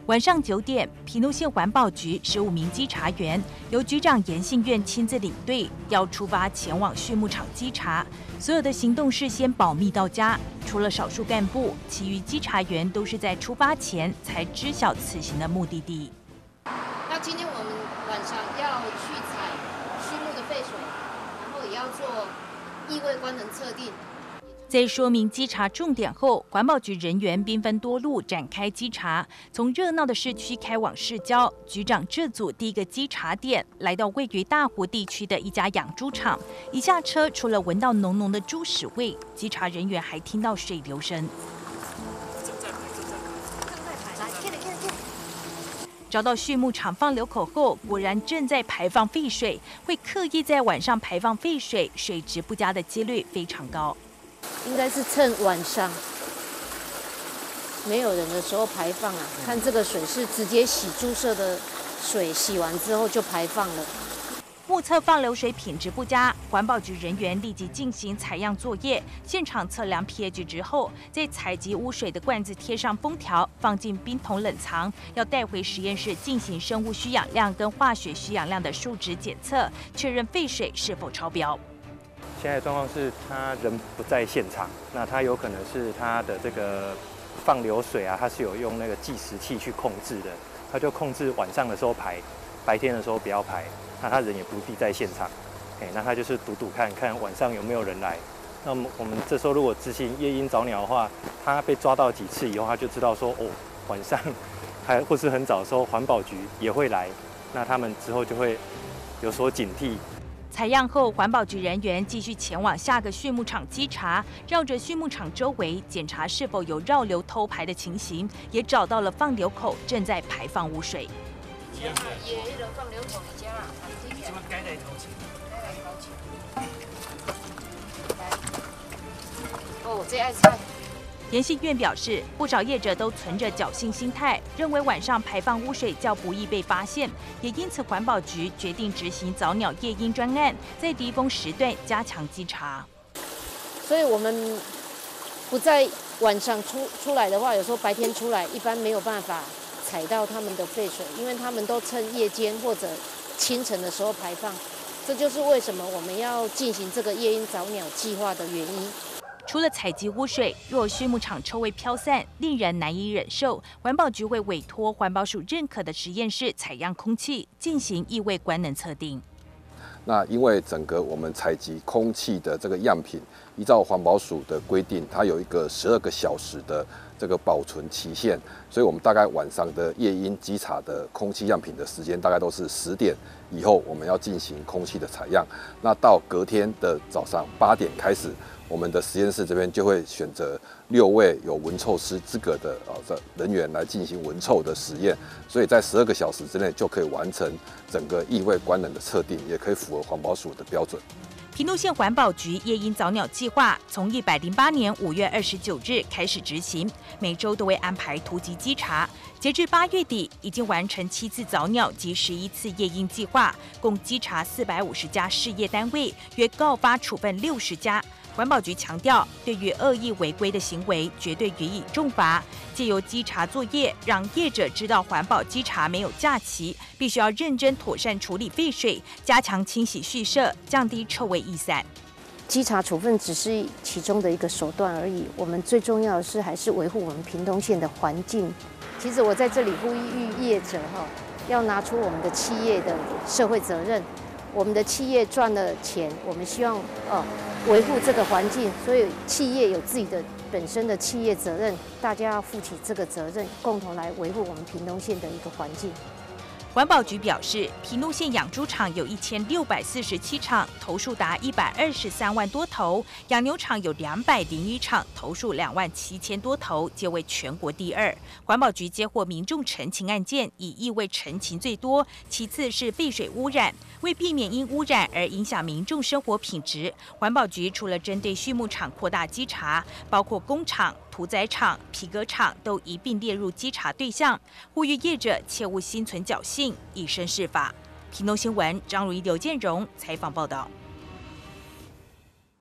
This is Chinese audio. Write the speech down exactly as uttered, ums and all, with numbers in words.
晚上九点，屏东县环保局十五名稽查员由局长严信院亲自领队，要出发前往畜牧场稽查。所有的行动事先保密到家，除了少数干部，其余稽查员都是在出发前才知晓此行的目的地。 那今天我们晚上要去采畜牧的废水，然后也要做异味官能测定。 在说明稽查重点后，环保局人员兵分多路展开稽查，从热闹的市区开往市郊。局长这组第一个稽查点来到位于大湖地区的一家养猪场，一下车除了闻到浓浓的猪屎味，稽查人员还听到水流声。找到畜牧场放流口后，果然正在排放废水。会刻意在晚上排放废水，水质不佳的几率非常高。 应该是趁晚上没有人的时候排放啊。看这个水是直接洗猪舍的水，洗完之后就排放了。 目测放流水品质不佳，环保局人员立即进行采样作业，现场测量 pH 值后，在采集污水的罐子贴上封条，放进冰桶冷藏，要带回实验室进行生物需氧量跟化学需氧量的数值检测，确认废水是否超标。 现在的状况是他人不在现场，那他有可能是他的这个放流水啊，他是有用那个计时器去控制的，他就控制晚上的时候排，白天的时候不要排。那他人也不必在现场，哎，那他就是赌赌看看晚上有没有人来。那么我们这时候如果执行夜莺早鸟的话，他被抓到几次以后，他就知道说哦，晚上还或是很早的时候环保局也会来，那他们之后就会有所警惕。 采样后，环保局人员继续前往下个畜牧场稽查，绕着畜牧场周围检查是否有绕流偷排的情形，也找到了放流口正在排放污水。 也迄个放流口的家啊， 怎么改来头前？ 改来头前。来，哦，这爱菜。 严信院表示，不少业者都存着侥幸心态，认为晚上排放污水较不易被发现，也因此环保局决定执行早鸟夜莺专案，在低峰时段加强稽查。 所以我们不在晚上出出来的话，有时候白天出来，一般没有办法采到他们的废水，因为他们都趁夜间或者清晨的时候排放。这就是为什么我们要进行这个夜莺早鸟计划的原因。 除了采集污水，若畜牧场臭味飘散，令人难以忍受，环保局会委托环保署认可的实验室采样空气，进行异味官能测定。 那因为整个我们采集空气的这个样品，依照环保署的规定，它有一个十二个小时的这个保存期限，所以我们大概晚上的夜莺稽查的空气样品的时间大概都是十点以后，我们要进行空气的采样。那到隔天的早上八点开始，我们的实验室这边就会选择六位有闻臭师资格的啊人员来进行闻臭的实验，所以在十二个小时之内就可以完成整个异味官能的测定，也可以符合环保署的标准。 屏东县环保局夜莺早鸟计划从一百零八年五月二十九日开始执行，每周都会安排突击稽查。截至八月底，已经完成七次早鸟及十一次夜莺计划，共稽查四百五十家事业单位，约告发处分六十家。环保局强调，对于恶意违规的行为，绝对予以重罚。借由稽查作业，让业者知道环保稽查没有假期，必须要认真妥善处理废水，加强清洗畜舍，降低臭味逸散。 稽查处分只是其中的一个手段而已，我们最重要的是还是维护我们屏东县的环境。其实我在这里呼吁业者哈，要拿出我们的企业的社会责任。我们的企业赚了钱，我们希望呃维护这个环境，所以企业有自己的本身的企业责任，大家要负起这个责任，共同来维护我们屏东县的一个环境。 环保局表示，屏东县养猪场有一千六百四十七场，头数达一百二十三万多头；养牛场有两百零一场，头数两万七千多头，皆为全国第二。环保局接获民众陈情案件，以异味陈情最多，其次是废水污染。为避免因污染而影响民众生活品质，环保局除了针对畜牧场扩大稽查，包括工厂、屠宰场、皮革厂都一并列入稽查对象，呼吁业者切勿心存侥幸，以身试法。屏东新闻张如一、刘建荣采访报道。